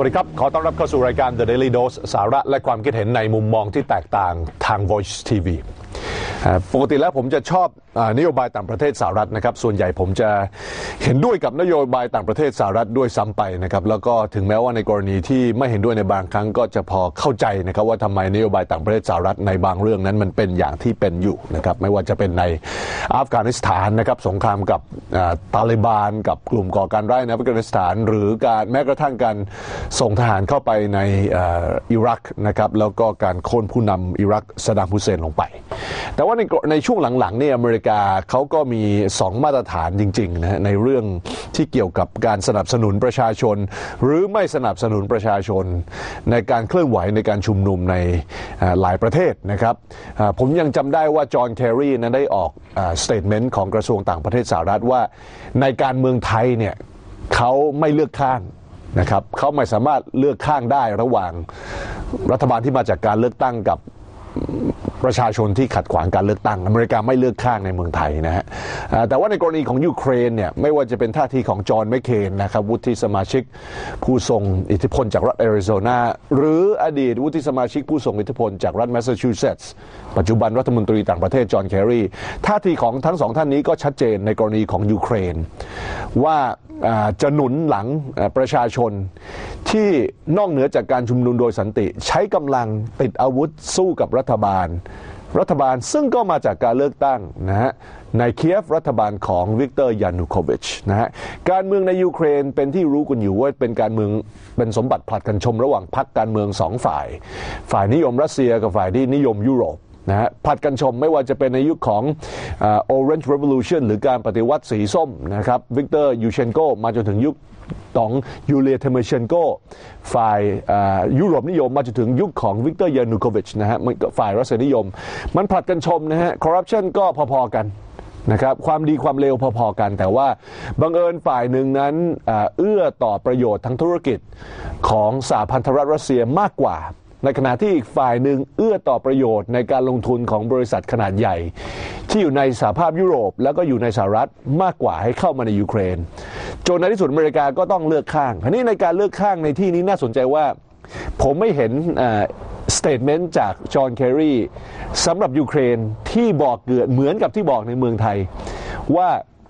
วัสดีครับขอต้อนรับเข้าสู่รายการ The Daily Dose สาระและความคิดเห็นในมุมมองที่แตกต่างทาง Voice TV ปกติแล้วผมจะชอบนโยบายต่างประเทศสหรัฐนะครับส่วนใหญ่ผมจะเห็นด้วยกับนโยบายต่างประเทศสหรัฐด้วยซ้ำไปนะครับแล้วก็ถึงแม้ว่าในกรณีที่ไม่เห็นด้วยในบางครั้งก็จะพอเข้าใจนะครับว่าทำไมนโยบายต่างประเทศสหรัฐในบางเรื่องนั้นมันเป็นอย่างที่เป็นอยู่นะครับไม่ว่าจะเป็นในอัฟกานิสถานนะครับสงครามกับตาลิบานกับกลุ่มก่อการร้ายในอัฟกานิสถานหรือการแม้กระทั่งการส่งทหารเข้าไปในอิรักนะครับแล้วก็การโค่นผู้นำอิรักซัดดัมฮุสเซนลงไปแต่ว่าในช่วงหลังๆเนี่ยอเมริกาเขาก็มี2มาตรฐานจริงๆนะในเรื่องที่เกี่ยวกับการสนับสนุนประชาชนหรือไม่สนับสนุนประชาชนในการเคลื่อนไหวในการชุมนุมในหลายประเทศนะครับผมยังจำได้ว่าจอห์นแคร์รีนั้นได้ออกสเตทเมนต์ของกระทรวงต่างประเทศสหรัฐว่าในการเมืองไทยเนี่ยเขาไม่เลือกข้างนะครับเขาไม่สามารถเลือกข้างได้ระหว่างรัฐบาลที่มาจากการเลือกตั้งกับประชาชนที่ขัดขวางการเลือกตั้งอเมริกาไม่เลือกข้างในเมืองไทยนะฮะแต่ว่าในกรณีของยูเครนเนี่ยไม่ว่าจะเป็นท่าทีของจอห์นแมคเคนนะครับวุฒิสมาชิกผู้ทรงอิทธิพลจากรัฐแอริโซนาหรืออดีตวุฒิสมาชิกผู้ทรงอิทธิพลจากรัฐแมสซาชูเซตส์ปัจจุบันรัฐมนตรีต่างประเทศจอห์นแคร์รีท่าทีของทั้งสองท่านนี้ก็ชัดเจนในกรณีของยูเครนว่าจะหนุนหลังประชาชนที่นอกเหนือจากการชุมนุมโดยสันติใช้กำลังติดอาวุธสู้กับรัฐบาลซึ่งก็มาจากการเลือกตั้งนะฮะในเคียฟรัฐบาลของวิกเตอร์ยานูโควิชนะฮะการเมืองในยูเครนเป็นที่รู้กันอยู่ว่าเป็นการเมืองเป็นสมบัติผลัดกันชมระหว่างพรรคการเมือง2ฝ่ายนิยมรัสเซียกับฝ่ายที่นิยมยุโรปนะฮะผลัดกันชมไม่ว่าจะเป็นในยุคของOrange Revolution หรือการปฏิวัติสีส้มนะครับวิกเตอร์ยูเชนโกมาจนถึงยุคของยูเลียเทเมเชนโกฝ่ายยุโรปนิยมมาจนถึงยุคของวิกเตอร์ยานูโควิชนะฮะฝ่ายรัสเซียนิยมมันผลัดกันชมนะฮะคอร์รัปชันก็พอๆกันนะครับความดีความเลวพอๆกันแต่ว่าบังเอิญฝ่ายหนึ่งนั้นเอื้อต่อประโยชน์ทางธุรกิจของสหพันธรัฐรัสเซียมากกว่าในขณะที่อีกฝ่ายหนึ่งเอื้อต่อประโยชน์ในการลงทุนของบริษัทขนาดใหญ่ที่อยู่ในสหภาพยุโรปแล้วก็อยู่ในสหรัฐมากกว่าให้เข้ามาในยูเครนจนในที่สุดอเมริกาก็ต้องเลือกข้างทีนี้ในการเลือกข้างในที่นี้น่าสนใจว่าผมไม่เห็นสเตทเมนต์จากจอห์นแคร์รีสำหรับยูเครนที่บอกเหมือนกับที่บอกในเมืองไทยว่า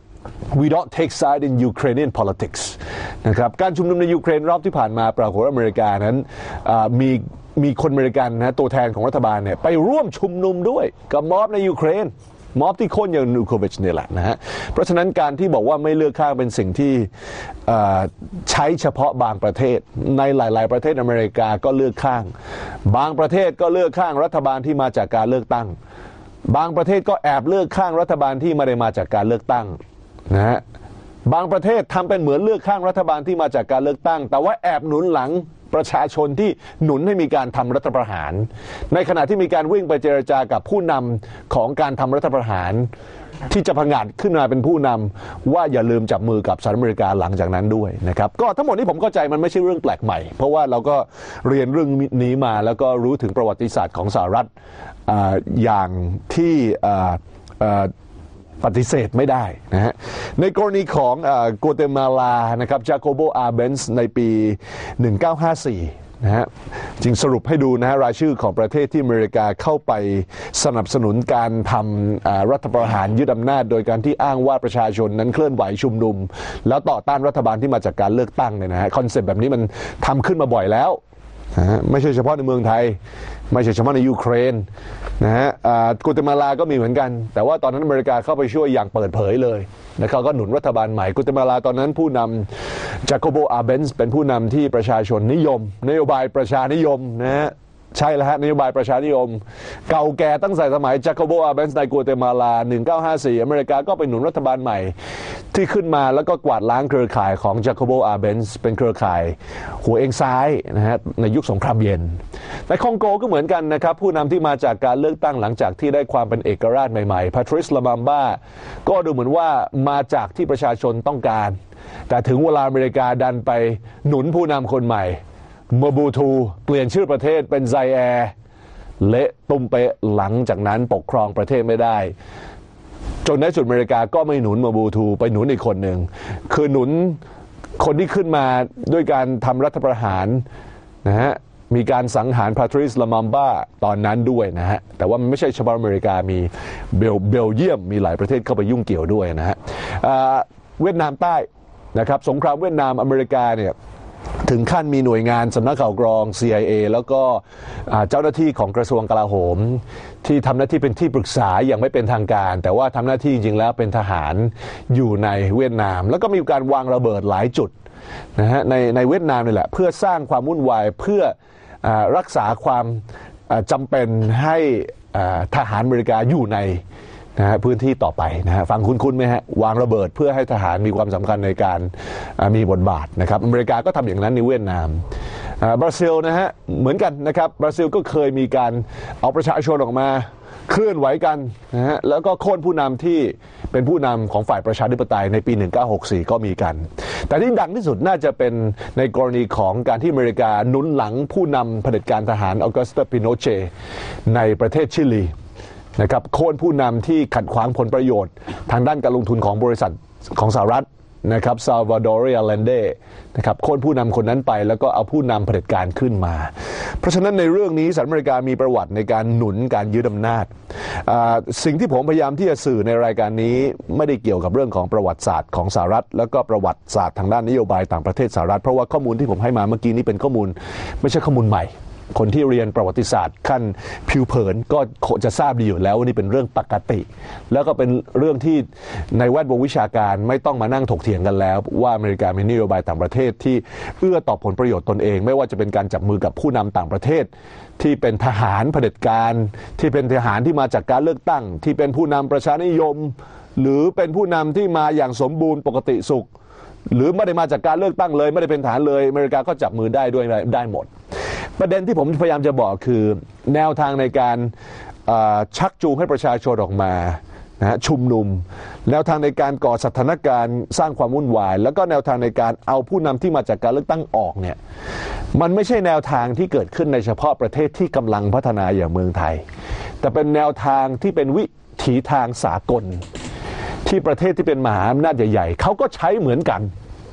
we don't take side in Ukrainian politics นะครับการชุมนุมในยูเครนรอบที่ผ่านมาปรากฏว่าอเมริกานั้นมีคนอเมริกันนะตัวแทนของรัฐบาลเนี่ยไปร่วมชุมนุมด้วยกับม็อบในยูเครนม็อบที่โค่นยานูโควิชเนี่ยแหละนะฮะเพราะฉะนั้นการที่บอกว่าไม่เลือกข้างเป็นสิ่งที่ใช้เฉพาะบางประเทศในหลายๆประเทศอเมริกาก็เลือกข้างบางประเทศก็เลือกข้างรัฐบาลที่มาจากการเลือกตั้งบางประเทศก็แอบเลือกข้างรัฐบาลที่ไม่ได้มาจากการเลือกตั้งนะฮะบางประเทศทำเป็นเหมือนเลือกข้างรัฐบาลที่มาจากการเลือกตั้งแต่ว่าแอบหนุนหลังประชาชนที่หนุนให้มีการทำรัฐประหารในขณะที่มีการวิ่งไปเจรจากับผู้นำของการทำรัฐประหารที่จะผงาดขึ้นมาเป็นผู้นำว่าอย่าลืมจับมือกับสหรัฐอเมริกาหลังจากนั้นด้วยนะครับก็ทั้งหมดนี้ผมเข้าใจมันไม่ใช่เรื่องแปลกใหม่เพราะว่าเราก็เรียนเรื่องนี้มาแล้วก็รู้ถึงประวัติศาสตร์ของสหรัฐอย่างที่ปฏิเสธไม่ได้นะฮะในกรณีของกัวเตมาลานะครับจาโคโบอาเบนส์ในปี 1954นะฮะจึงสรุปให้ดูนะฮะรายชื่อของประเทศที่อเมริกาเข้าไปสนับสนุนการทำรัฐประหารยึดอำนาจโดยการที่อ้างว่าประชาชนนั้นเคลื่อนไหวชุมนุมแล้วต่อต้านรัฐบาลที่มาจากการเลือกตั้งเนี่ยนะฮะคอนเซ็ปต์แบบนี้มันทำขึ้นมาบ่อยแล้วไม่ใช่เฉพาะในเมืองไทยไม่ใช่เฉพาะในยูเครนนะฮะกัวเตมาลาก็มีเหมือนกันแต่ว่าตอนนั้นอเมริกาเข้าไปช่วยอย่างเปิดเผยเลยนะครับก็หนุนรัฐบาลใหม่กัวเตมาลาตอนนั้นผู้นำจาโคโบอาเบนส์เป็นผู้นำที่ประชาชนนิยมนโยบายประชานิยมนะฮะใช่แล้วฮะนโยบายประชานิยมเก่าแก่ตั้งแต่สมัยจาโคโบอาเบนส์ในกัวเตมาลา1954อเมริกาก็ไปหนุนรัฐบาลใหม่ที่ขึ้นมาแล้วก็กวาดล้างเครือข่ายของจาโคโบอาเบนส์เป็นเครือข่ายหัวเอ็นซ้ายนะฮะในยุคสงครามเย็นในคองโกก็เหมือนกันนะครับผู้นำที่มาจากการเลือกตั้งหลังจากที่ได้ความเป็นเอกราชใหม่ๆพาทริส ลามัมบ้าก็ดูเหมือนว่ามาจากที่ประชาชนต้องการแต่ถึงเวลาอเมริกาดันไปหนุนผู้นำคนใหม่โมบูทูเปลี่ยนชื่อประเทศเป็นไซแอร์เละตุ้มเปะหลังจากนั้นปกครองประเทศไม่ได้จนในสุดอเมริกาก็ไม่หนุนโมบูทูไปหนุนอีกคนหนึ่งคือหนุนคนที่ขึ้นมาด้วยการทำรัฐประหารนะฮะมีการสังหารพาทริส ลามัมบ้าตอนนั้นด้วยนะฮะแต่ว่ามันไม่ใช่เฉพาะอเมริกามีเบลเยียมมีหลายประเทศเข้าไปยุ่งเกี่ยวด้วยนะฮะเวียดนามใต้นะครับสงครามเวียดนามอเมริกาเนี่ยถึงขั้นมีหน่วยงานสำนักข่าวกรอง CIA แล้วก็เจ้าหน้าที่ของกระทรวงกลาโหมที่ทำหน้าที่เป็นที่ปรึกษาอย่างไม่เป็นทางการแต่ว่าทำหน้าที่จริงๆแล้วเป็นทหารอยู่ในเวียดนามแล้วก็มีการวางระเบิดหลายจุดนะฮะในเวียดนามนี่แหละเพื่อสร้างความวุ่นวายเพื่อรักษาความจำเป็นให้ทหารอเมริกาอยู่ในนะฮะพื้นที่ต่อไปนะฮะฟังคุ้นๆไหมฮะวางระเบิดเพื่อให้ทหารมีความสำคัญในการมีบทบาทนะครับอเมริกาก็ทำอย่างนั้นในเวียดนามบราซิลนะฮะเหมือนกันนะครับบราซิลก็เคยมีการเอาประชาชนออกมาเคลื่อนไหวกันนะฮะแล้วก็โค่นผู้นำที่เป็นผู้นำของฝ่ายประชาธิปไตยในปี 1964 ก็มีกันแต่ที่ดังที่สุดน่าจะเป็นในกรณีของการที่อเมริกาหนุนหลังผู้นำเผด็จการทหารออกัสโต ปิโนเชในประเทศชิลีนะครับโค่นผู้นำที่ขัดขวางผลประโยชน์ทางด้านการลงทุนของบริษัทของสหรัฐนะครับซาลวาดอร์ อัลเลนเดนะครับโค่นผู้นำคนนั้นไปแล้วก็เอาผู้นำเผด็จการขึ้นมาเพราะฉะนั้นในเรื่องนี้สหรัฐอเมริกามีประวัติในการหนุนการยึดอำนาจสิ่งที่ผมพยายามที่จะสื่อในรายการนี้ไม่ได้เกี่ยวกับเรื่องของประวัติศาสตร์ของสหรัฐแล้วก็ประวัติศาสตร์ทางด้านนโยบายต่างประเทศสหรัฐเพราะว่าข้อมูลที่ผมให้มาเมื่อกี้นี้เป็นข้อมูลไม่ใช่ข้อมูลใหม่คนที่เรียนประวัติศาสตร์ขั้นผิวเผินก็จะทราบดีอยู่แล้วว่านี่เป็นเรื่องปกติแล้วก็เป็นเรื่องที่ในแวดวงวิชาการไม่ต้องมานั่งถกเถียงกันแล้วว่าอเมริกามีนโยบายต่างประเทศที่เอื้อต่อผลประโยชน์ตนเองไม่ว่าจะเป็นการจับมือกับผู้นำต่างประเทศที่เป็นทหารเผด็จการที่เป็นทหารที่มาจากการเลือกตั้งที่เป็นผู้นำประชานิยมหรือเป็นผู้นำที่มาอย่างสมบูรณ์ปกติสุขหรือไม่ได้มาจากการเลือกตั้งเลยไม่ได้เป็นทหารเลยอเมริกาก็จับมือได้ด้วยได้หมดประเด็นที่ผมพยายามจะบอกคือแนวทางในการชักจูงให้ประชาชนออกมานะชุมนุมแนวทางในการก่อสถานการณ์สร้างความวุ่นวายแล้วก็แนวทางในการเอาผู้นำที่มาจากการเลือกตั้งออกเนี่ยมันไม่ใช่แนวทางที่เกิดขึ้นในเฉพาะประเทศที่กำลังพัฒนาอย่างเมืองไทยแต่เป็นแนวทางที่เป็นวิถีทางสากลที่ประเทศที่เป็นมหาอำนาจใหญ่ๆเขาก็ใช้เหมือนกัน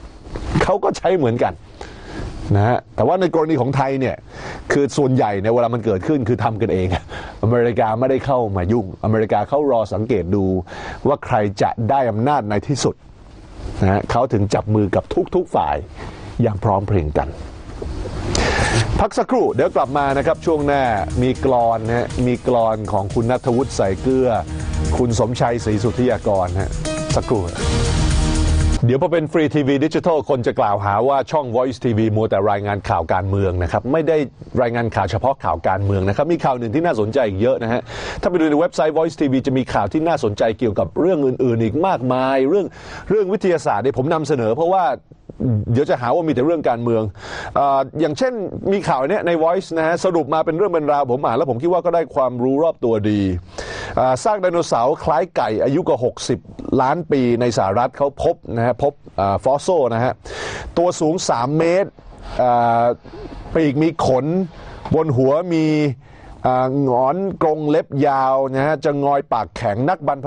นะฮะแต่ว่าในกรณีของไทยเนี่ยคือส่วนใหญ่ในเวลามันเกิดขึ้นคือทำกันเองอเมริกาไม่ได้เข้ามายุ่งอเมริกาเขารอสังเกตดูว่าใครจะได้อำนาจในที่สุดนะฮะเขาถึงจับมือกับทุกฝ่ายอย่างพร้อมเพรียงกันพักสักครู่เดี๋ยวกลับมานะครับช่วงหน้ามีกลอนนะฮะมีกลอนของคุณณัฐวุฒิใส่เกลือคุณสมชัยศรีสุทธิยากรฮะสักครู่เดี๋ยวพอเป็นฟรีทีวีดิจิทัลคนจะกล่าวหาว่าช่อง Voice TV มัวแต่รายงานข่าวการเมืองนะครับไม่ได้รายงานข่าวเฉพาะข่าวการเมืองนะครับมีข่าวหนึ่งที่น่าสนใจอีกเยอะนะฮะถ้าไปดูในเว็บไซต์ Voice TV จะมีข่าวที่น่าสนใจเกี่ยวกับเรื่องอื่นๆอีกมากมายเรื่องวิทยาศาสตร์เนี่ยผมนำเสนอเพราะว่าเดี๋ยวจะหาว่ามีแต่เรื่องการเมืองอย่างเช่นมีข่าวเนี้ยใน Voice นะฮะสรุปมาเป็นเรื่องเป็นราวผมอ่านแล้วผมคิดว่าก็ได้ความรู้รอบตัวดีซากไดโนเสาร์คล้ายไก่อายุกว่า60 ล้านปีในสหรัฐเขาพบนะฮะพบฟอสโซนะฮะตัวสูง3 เมตรปีกมีขนบนหัวมีหงอนกรงเล็บยาวนะฮะจะงอยปากแข็งนักบรรพ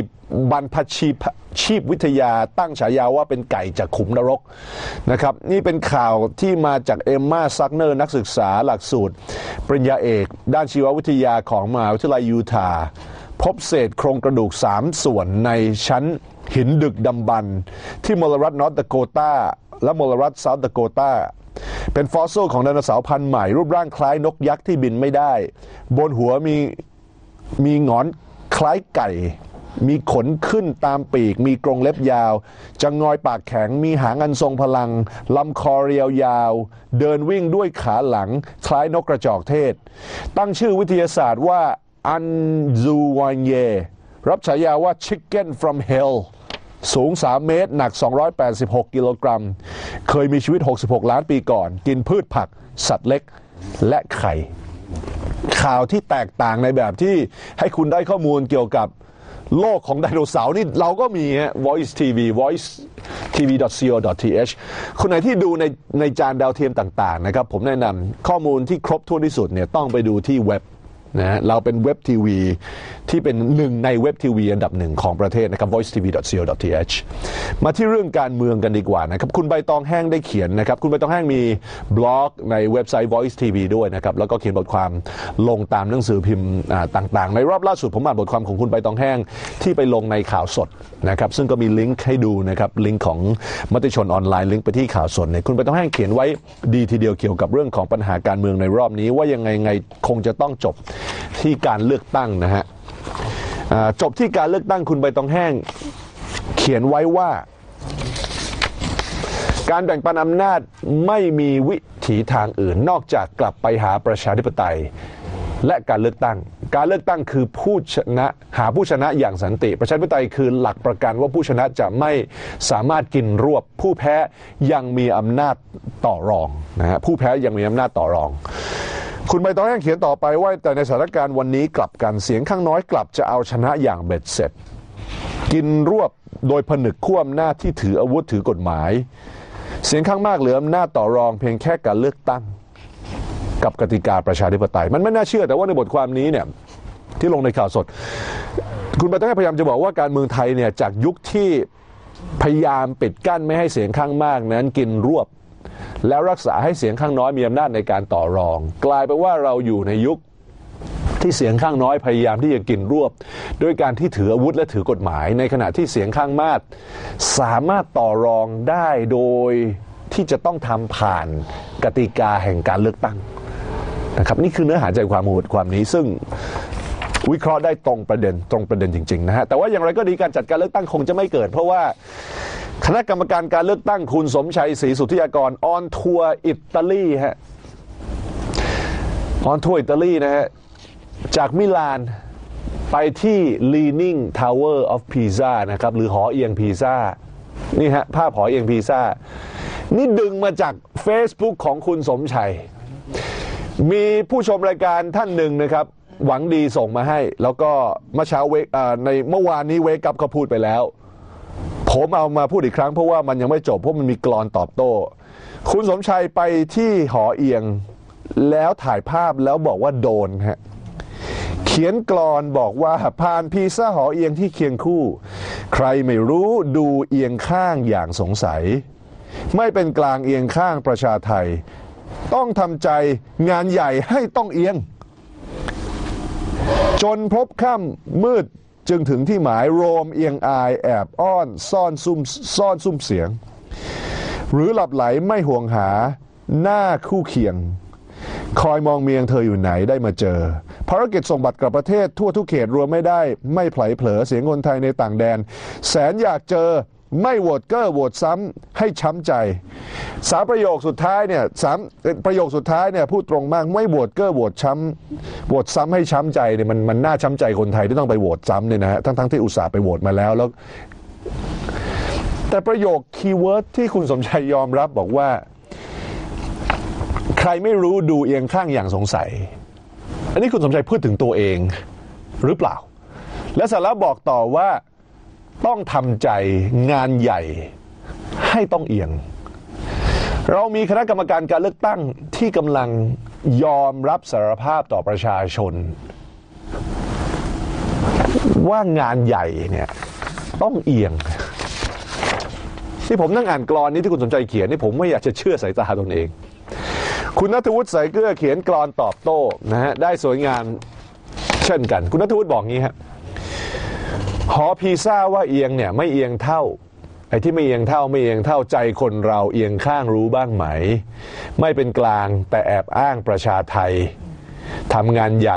ชีพวิทยาตั้งฉายาว่าเป็นไก่จากขุมนรกนะครับนี่เป็นข่าวที่มาจากเอมมาซักเนอร์นักศึกษาหลักสูตรปริญญาเอกด้านชีววิทยาของมหาวิทยาลัยยูทาห์พบเศษโครงกระดูก3 ส่วนในชั้นหินดึกดำบรรพ์ที่มลรัฐนอร์ทดาโกตาและมลรัฐเซาท์ดาโกตาเป็นฟอสซิลของไดโนเสาร์พันธุ์ใหม่รูปร่างคล้ายนกยักษ์ที่บินไม่ได้บนหัวมีหงอนคล้ายไก่มีขนขึ้นตามปีกมีกรงเล็บยาวจะงอยปากแข็งมีหางอันทรงพลังลำคอเรียวยาวเดินวิ่งด้วยขาหลังคล้ายนกกระจอกเทศตั้งชื่อวิทยาศาสตร์ว่าอันซูวานเยรับฉายาว่า Chicken from Hell สูง3 เมตรหนัก286 กิโลกรัมเคยมีชีวิต66 ล้านปีก่อนกินพืชผักสัตว์เล็กและไข่ข่าวที่แตกต่างในแบบที่ให้คุณได้ข้อมูลเกี่ยวกับโลกของไดโนเสาร์นี่เราก็มีฮะ Voice TV voicetv.co.th คนไหนที่ดูในจานดาวเทียมต่างๆนะครับผมแนะนำข้อมูลที่ครบถ้วนที่สุดเนี่ยต้องไปดูที่เว็บนะเราเป็นเว็บทีวีที่เป็นหนึ่งในเว็บทีวีอันดับหนึ่งของประเทศนะครับ voicetv.co.th มาที่เรื่องการเมืองกันดีกว่านะครับคุณใบตองแห้งได้เขียนนะครับคุณใบตองแห้งมีบล็อกในเว็บไซต์ Voice TV ด้วยนะครับแล้วก็เขียนบทความลงตามหนังสือพิมพ์ต่างๆในรอบล่าสุดผมอ่านบทความของคุณใบตองแห้งที่ไปลงในข่าวสดนะครับซึ่งก็มีลิงก์ให้ดูนะครับลิงก์ของมติชนออนไลน์ลิงก์ไปที่ข่าวสดเนี่ยคุณใบตองแห้งเขียนไว้ดีทีเดียวเกี่ยวกับเรื่องของปัญหาการเมืองในรอบนี้ว่ายังไงคงจะต้องจบที่การเลือกตั้งนะฮะจบที่การเลือกตั้งคุณใบตองแห้งเขียนไว้ว่าการแบ่งปันอำนาจไม่มีวิถีทางอื่นนอกจากกลับไปหาประชาธิปไตยและการเลือกตั้งคือผู้ชนะหาผู้ชนะอย่างสันติประชาธิปไตยคือหลักประกันว่าผู้ชนะจะไม่สามารถกินรวบผู้แพ้ยังมีอำนาจต่อรองนะฮะผู้แพ้ยังมีอำนาจต่อรองคุณใบตองแห้งเขียนต่อไปว่าแต่ในสถานการณ์วันนี้กลับกันเสียงข้างน้อยกลับจะเอาชนะอย่างเบ็ดเสร็จกินรวบโดยผนึกขั้วอำนาจที่ถืออาวุธถือกฎหมายเสียงข้างมากเหลืออำนาจต่อรองเพียงแค่การเลือกตั้งกับกติกาประชาธิปไตยมันไม่น่าเชื่อแต่ว่าในบทความนี้เนี่ยที่ลงในข่าวสดคุณใบตองแห้งพยายามจะบอกว่าการเมืองไทยเนี่ยจากยุคที่พยายามปิดกั้นไม่ให้เสียงข้างมากนั้นกินรวบแล้วรักษาให้เสียงข้างน้อยมีอำนาจในการต่อรองกลายเป็นว่าเราอยู่ในยุคที่เสียงข้างน้อยพยายามที่จะกินรวบด้วยการที่ถืออาวุธและถือกฎหมายในขณะที่เสียงข้างมากสามารถต่อรองได้โดยที่จะต้องทำผ่านกติกาแห่งการเลือกตั้งนะครับนี่คือเนื้อหาใจความนี้ซึ่งวิเคราะห์ได้ตรงประเด็นจริงๆนะฮะแต่ว่าอย่างไรก็ดีการจัดการเลือกตั้งคงจะไม่เกิดเพราะว่าคณะกรรมการการเลือกตั้งคุณสมชัยศรีสุทธิยากรออนทัวร์อิตาลีฮะออนทัวร์อิตาลีนะฮะจากมิลานไปที่ Leaning Tower of Pisa นะครับหรือหอเอียงพีซ่านี่ฮะภาพหอเอียงพีซ่านี่ดึงมาจาก Facebook ของคุณสมชัยมีผู้ชมรายการท่านหนึ่งนะครับหวังดีส่งมาให้แล้วก็เมื่อเช้าในเมื่อวานนี้เวกับเขาพูดไปแล้วผมเอามาพูดอีกครั้งเพราะว่ามันยังไม่จบเพราะมันมีกลอนตอบโต้คุณสมชัยไปที่หอเอียงแล้วถ่ายภาพแล้วบอกว่าโดนฮะเขียนกลอนบอกว่าผ่านพีซ่าหอเอียงที่เคียงคู่ใครไม่รู้ดูเอียงข้างอย่างสงสัยไม่เป็นกลางเอียงข้างประชาไทยต้องทำใจงานใหญ่ให้ต้องเอียงจนพบค่ำมืดจึงถึงที่หมายโรมเอียงอายแอบอ้อนซ่อนซุ่มเสียงหรือหลับไหลไม่ห่วงหาหน้าคู่เคียงคอยมองเมียงเธออยู่ไหนได้มาเจอภารกิจส่งบัตรกลับประเทศทั่วทุกเขตรวมไม่ได้ไม่ไผลเผลอเสียงคนไทยในต่างแดนแสนอยากเจอไม่โหวตเกอร์โหวตซ้ำให้ช้ำใจ3ประโยคสุดท้ายเนี่ย3ประโยคสุดท้ายเนี่ยพูดตรงมากไม่โหวตเกอร์โหวตซ้ำให้ช้ำใจเนี่ยมันน่าช้ำใจคนไทยที่ต้องไปโหวตซ้ำเนี่ยนะฮะทั้งที่อุตส่าห์ไปโหวตมาแล้วแต่ประโยคคีย์เวิร์ดที่คุณสมชัยยอมรับบอกว่าใครไม่รู้ดูเอียงข้างอย่างสงสัยอันนี้คุณสมชัยพูดถึงตัวเองหรือเปล่าและสาระบอกต่อว่าต้องทำใจงานใหญ่ให้ต้องเอียงเรามีคณะกรรมการการเลือกตั้งที่กำลังยอมรับสารภาพต่อประชาชนว่างานใหญ่เนี่ยต้องเอียงที่ผมนั่งอ่านกลอนนี้ที่คุณสมชัยเขียนนี่ผมไม่อยากจะเชื่อสายตาตนเองคุณณัฐวุฒิสายเกลือเขียนกลอนตอบโต้นะฮะได้สวยงามเช่นกันคุณณัฐวุฒิบอกงี้ฮะหอพีซ่าว่าเอียงเนี่ยไม่เอียงเท่าไอ้ที่ไม่เอียงเท่าใจคนเราเอียงข้างรู้บ้างไหมไม่เป็นกลางแต่แอบอ้างประชาไทยทำงานใหญ่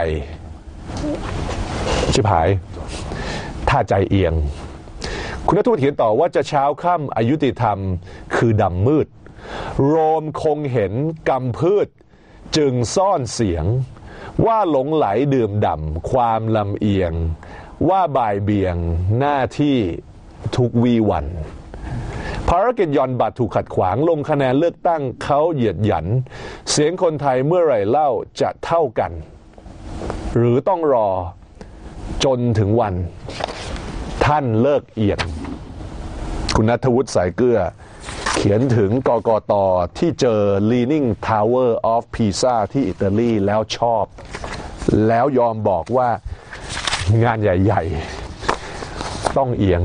ชิบหายถ้าใจเอียงคุณณัฐวุฒิเขียนต่อว่าจะเช้าค่ำอยุติธรรมคือดำมืดโรมคงเห็นกำพืชจึงซ่อนเสียงว่าหลงไหลดื่มด่ำความลำเอียงว่าบ่ายเบี่ยงหน้าที่ทุกวีวันภารกิจย่อนบัตรถูกขัดขวางลงคะแนนเลือกตั้งเขาเหยียดหยันเสียงคนไทยเมื่อไหร่เล่าจะเท่ากันหรือต้องรอจนถึงวันท่านเลิกเอียงคุณณัฐวุฒิสายเกลือเขียนถึงกกต.ที่เจอ Leaning Tower of Pisa ที่อิตาลีแล้วชอบแล้วยอมบอกว่างานใหญ่ๆต้องเอียง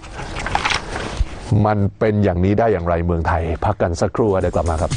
มันเป็นอย่างนี้ได้อย่างไรเมืองไทยพักกันสักครู่เดี๋ยวกลับมาครับ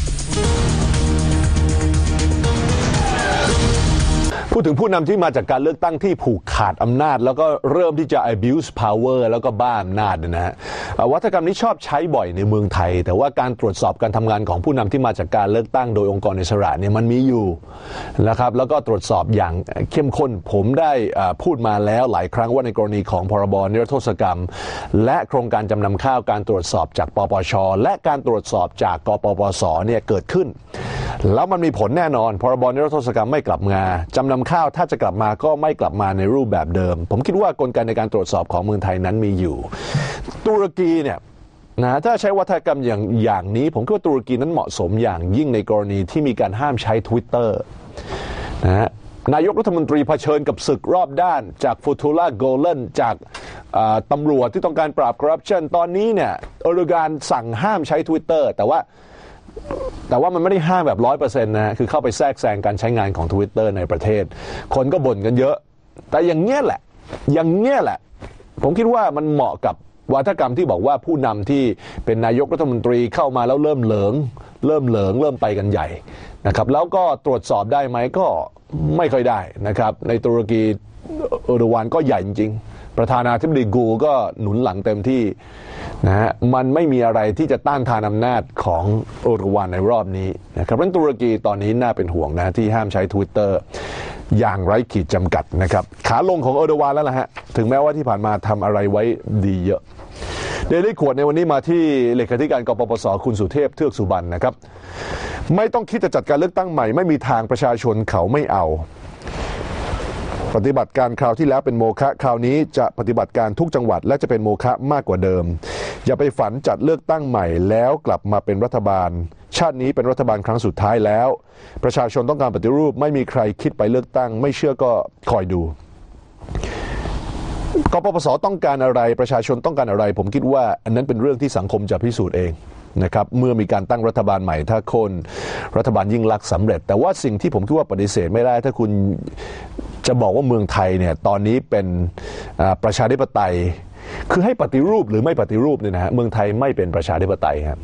พูดถึงผู้นำที่มาจากการเลือกตั้งที่ผูกขาดอำนาจแล้วก็เริ่มที่จะ abuse power แล้วก็บ้าอำนาจนะฮะวัฒกรรมนี้ชอบใช้บ่อยในเมืองไทยแต่ว่าการตรวจสอบการทำงานของผู้นำที่มาจากการเลือกตั้งโดยองค์กรอิสระเนี่ยมันมีอยู่นะครับแล้วก็ตรวจสอบอย่างเข้มข้นผมได้พูดมาแล้วหลายครั้งว่าในกรณีของพรบนิรโทษกรรมและโครงการจำนำข้าวการตรวจสอบจากปปช.และการตรวจสอบจากกปปส.เนี่ยเกิดขึ้นแล้วมันมีผลแน่นอนพรบนิรโทษกรรมไม่กลับมาจำนำข้าวถ้าจะกลับมาก็ไม่กลับมาในรูปแบบเดิมผมคิดว่ากลไกในการตรวจสอบของเมืองไทยนั้นมีอยู่ตุรกีเนี่ยนะถ้าใช้วัฒกรรมอย่างนี้ผมคิดว่าตุรกีนั้นเหมาะสมอย่างยิ่งในกรณีที่มีการห้ามใช้ Twitter นะฮะนายกรัฐมนตรีเผชิญกับศึกรอบด้านจากฟูทูล่าโกเลนจากตำรวจที่ต้องการปราบคอร์รัปชันตอนนี้เนี่ยเออร์โดกานสั่งห้ามใช้ Twitter แต่ว่ามันไม่ได้ห้ามแบบ 100% นะคือเข้าไปแทรกแซงการใช้งานของ Twitter ในประเทศคนก็บ่นกันเยอะแต่อย่างเงี้ยแหละผมคิดว่ามันเหมาะกับวาทกรรมที่บอกว่าผู้นำที่เป็นนายกรัฐมนตรีเข้ามาแล้วเริ่มเหลิงเริ่มไปกันใหญ่นะครับแล้วก็ตรวจสอบได้ไหมก็ไม่ค่อยได้นะครับในตุรกีเออร์โดวานก็ใหญ่จริงๆประธานาธิบดีกูก็หนุนหลังเต็มที่นะฮะมันไม่มีอะไรที่จะต้านทานอำนาจของเออร์โดวานในรอบนี้นะครับเพราะฉะนั้นตุรกีตอนนี้น่าเป็นห่วงนะที่ห้ามใช้ Twitter อย่างไร้ขีดจำกัดนะครับขาลงของเออร์โดวานแล้วนะฮะถึงแม้ว่าที่ผ่านมาทำอะไรไว้ดีเยอะเดลี่ขวดในวันนี้มาที่เลขาธิการกปปส.คุณสุเทพเทือกสุบรรณนะครับไม่ต้องคิดจะจัดการเลือกตั้งใหม่ไม่มีทางประชาชนเขาไม่เอาปฏิบัติการคราวที่แล้วเป็นโมฆะคราวนี้จะปฏิบัติการทุกจังหวัดและจะเป็นโมฆะมากกว่าเดิมอย่าไปฝันจัดเลือกตั้งใหม่แล้วกลับมาเป็นรัฐบาลชาตินี้เป็นรัฐบาลครั้งสุดท้ายแล้วประชาชนต้องการปฏิรูปไม่มีใครคิดไปเลือกตั้งไม่เชื่อก็คอยดูกปปส.ต้องการอะไรประชาชนต้องการอะไรผมคิดว่าอันนั้นเป็นเรื่องที่สังคมจะพิสูจน์เองนะครับเมื่อมีการตั้งรัฐบาลใหม่ถ้าคนรัฐบาลยิ่งลักษณ์สำเร็จแต่ว่าสิ่งที่ผมคิดว่าปฏิเสธไม่ได้ถ้าคุณจะบอกว่าเมืองไทยเนี่ยตอนนี้เป็นประชาธิปไตยคือให้ปฏิรูปหรือไม่ปฏิรูปเนี่ยนะฮะเมืองไทยไม่เป็นประชาธิปไตยครับ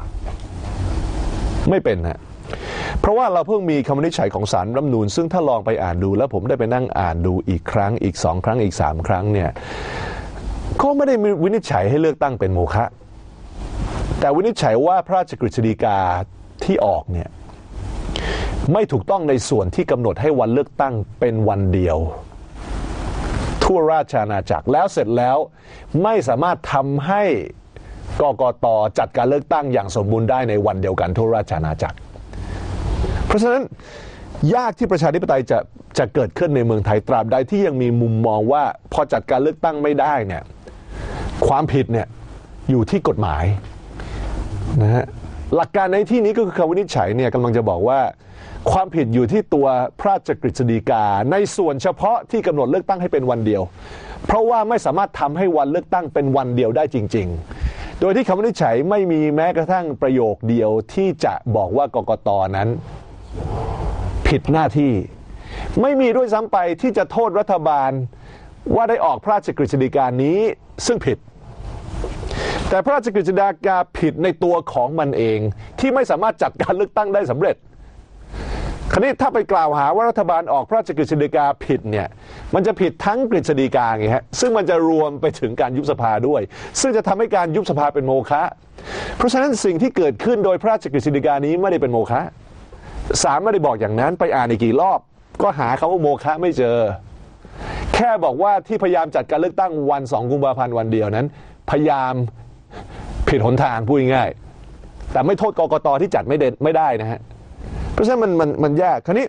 ไม่เป็นฮะเพราะว่าเราเพิ่งมีคำวินิจฉัยของศาลรัฐธรรมนูญซึ่งถ้าลองไปอ่านดูแล้วผมได้ไปนั่งอ่านดูอีกครั้งอีก2 ครั้งอีก3 ครั้งเนี่ยก็ไม่ได้วินิจฉัยให้เลือกตั้งเป็นโมฆะแต่วินิจฉัยว่าพระราชกฤษฎีกาที่ออกเนี่ยไม่ถูกต้องในส่วนที่กำหนดให้วันเลือกตั้งเป็นวันเดียวทั่วราชอาณาจักรแล้วเสร็จแล้วไม่สามารถทำให้กกต.จัดการเลือกตั้งอย่างสมบูรณ์ได้ในวันเดียวกันทั่วราชอาณาจักรเพราะฉะนั้นยากที่ประชาธิปไตยจะเกิดขึ้นในเมืองไทยตราบใดที่ยังมีมุมมองว่าพอจัดการเลือกตั้งไม่ได้เนี่ยความผิดเนี่ยอยู่ที่กฎหมายนะฮะหลักการในที่นี้ก็คือคำวินิจฉัยเนี่ยกำลังจะบอกว่าความผิดอยู่ที่ตัวพระราชกฤษฎีกาในส่วนเฉพาะที่กำหนดเลือกตั้งให้เป็นวันเดียวเพราะว่าไม่สามารถทำให้วันเลือกตั้งเป็นวันเดียวได้จริงๆโดยที่คำวินิจฉัยไม่มีแม้กระทั่งประโยคเดียวที่จะบอกว่ากกต.นั้นผิดหน้าที่ไม่มีด้วยซ้ำไปที่จะโทษรัฐบาลว่าได้ออกพระราชกฤษฎีกานี้ซึ่งผิดแต่พระราชกฤษฎีกาผิดในตัวของมันเองที่ไม่สามารถจัดการเลือกตั้งได้สำเร็จคราวนี้ถ้าไปกล่าวหาว่ารัฐบาลออกพระราชกฤษฎีกาผิดเนี่ยมันจะผิดทั้งกฤษฎีกาไงฮะซึ่งมันจะรวมไปถึงการยุบสภาด้วยซึ่งจะทำให้การยุบสภาเป็นโมฆะเพราะฉะนั้นสิ่งที่เกิดขึ้นโดยพระราชกฤษฎีกานี้ไม่ได้เป็นโมฆะศาลไม่ได้บอกอย่างนั้นไปอ่านอีกกี่รอบก็หาคำว่าโมฆะไม่เจอแค่บอกว่าที่พยายามจัดการเลือกตั้งวัน2 กุมภาพันธ์วันเดียวนั้นพยายามผิดหนทางพูดง่ายๆแต่ไม่โทษกกต.ที่จัดไม่ได้นะฮะเพราะฉะนั้นมันยากคราวนี้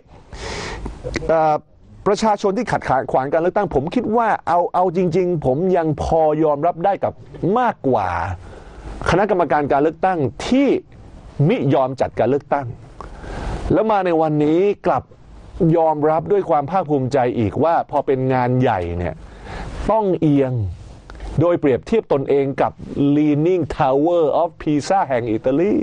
ประชาชนที่ขัดขวางการเลือกตั้งผมคิดว่าเอาจริงๆผมยังพอยอมรับได้กับมากกว่าคณะกรรมการการเลือกตั้งที่มิยอมจัดการเลือกตั้งแล้วมาในวันนี้กลับยอมรับด้วยความภาคภูมิใจอีกว่าพอเป็นงานใหญ่เนี่ยต้องเอียงโดยเปรียบเทียบตนเองกับ Leaning Tower of Pisa แห่งอิตาลี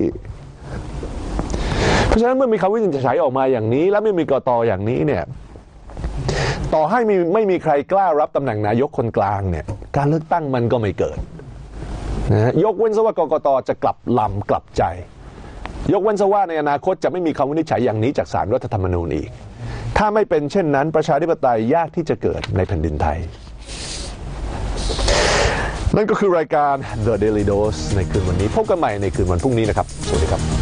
เพราะฉะนั้นเมื่อมีคำวินิจฉัยออกมาอย่างนี้แล้วไม่มีกต.อย่างนี้เนี่ยต่อให้ไม่มีใครกล้ารับตำแหน่งนายกคนกลางเนี่ยการเลือกตั้งมันก็ไม่เกิดนะยกเว้นซะว่ากกต.จะกลับลำกลับใจยกเว้นซะว่าในอนาคตจะไม่มีคำวินิจฉัยอย่างนี้จากศาลรัฐธรรมนูญอีกถ้าไม่เป็นเช่นนั้นประชาธิปไตยยากที่จะเกิดในแผ่นดินไทยนั่นก็คือรายการ The Daily Dose ในคืนวันนี้พบกันใหม่ในคืนวันพรุ่งนี้นะครับสวัสดีครับ